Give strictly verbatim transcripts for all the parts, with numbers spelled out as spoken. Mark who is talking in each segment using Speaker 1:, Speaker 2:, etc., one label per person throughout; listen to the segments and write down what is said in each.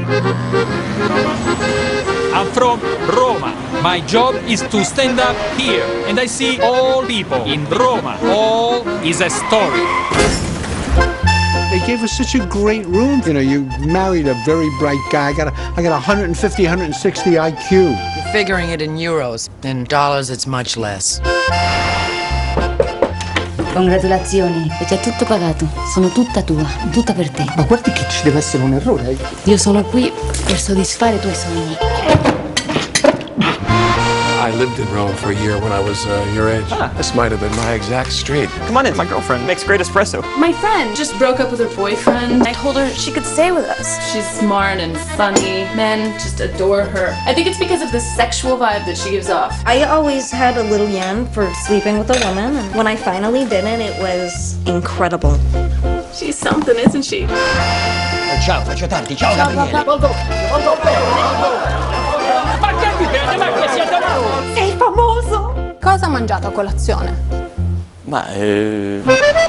Speaker 1: I'm from Roma. My job is to stand up here, and I see all people in Roma. All is a story.
Speaker 2: They gave us such a great room. You know, you married a very bright guy. I got a, I got one fifty, one sixty I Q.
Speaker 3: You're figuring it in euros. In dollars, it's much less.
Speaker 4: Congratulazioni, è già tutto pagato. Sono tutta tua, tutta per te.
Speaker 2: Ma guardi che ci deve essere un errore.
Speaker 4: Io sono qui per soddisfare i tuoi sogni.
Speaker 5: I lived in Rome for a year when I was uh, your age.
Speaker 6: Ah.
Speaker 5: This might have been my exact street.
Speaker 6: Come on in, my girlfriend makes great espresso.
Speaker 7: My friend just broke up with her boyfriend.
Speaker 8: I told her she could stay with us.
Speaker 7: She's smart and funny. Men just adore her. I think it's because of the sexual vibe that she gives off.
Speaker 8: I always had a little yen for sleeping with a woman, and when I finally did it, it was incredible.
Speaker 7: She's something, isn't she?
Speaker 9: Ciao, faccio tanti. Ciao, Gabriele.
Speaker 1: Ma che vi bene, ma che siete voi?
Speaker 8: Sei famoso!
Speaker 10: Cosa ha mangiato a colazione?
Speaker 6: Ma eh...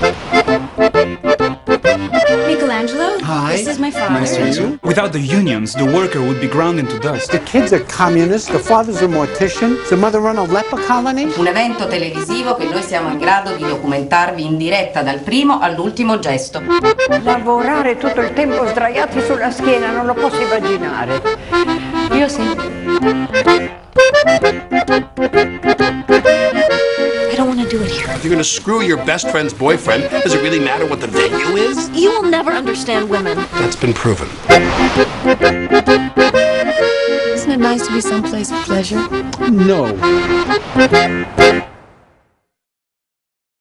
Speaker 4: Michelangelo,
Speaker 2: Hi.
Speaker 4: this is my father.
Speaker 2: Nice to meet you.
Speaker 11: Without the unions, the worker would be ground into dust.
Speaker 2: The kids are communists, the father's a mortician, the mother run a leper colony.
Speaker 12: Un evento televisivo che noi siamo in grado di documentarvi in diretta dal primo all'ultimo gesto.
Speaker 13: Lavorare tutto il tempo sdraiati sulla schiena, non lo posso immaginare.
Speaker 4: Io sì. I don't want to do it here.
Speaker 5: If you're gonna screw your best friend's boyfriend, does it really matter what the venue is?
Speaker 8: You will never understand women.
Speaker 5: That's been proven.
Speaker 10: Isn't it nice to be someplace of pleasure?
Speaker 2: No.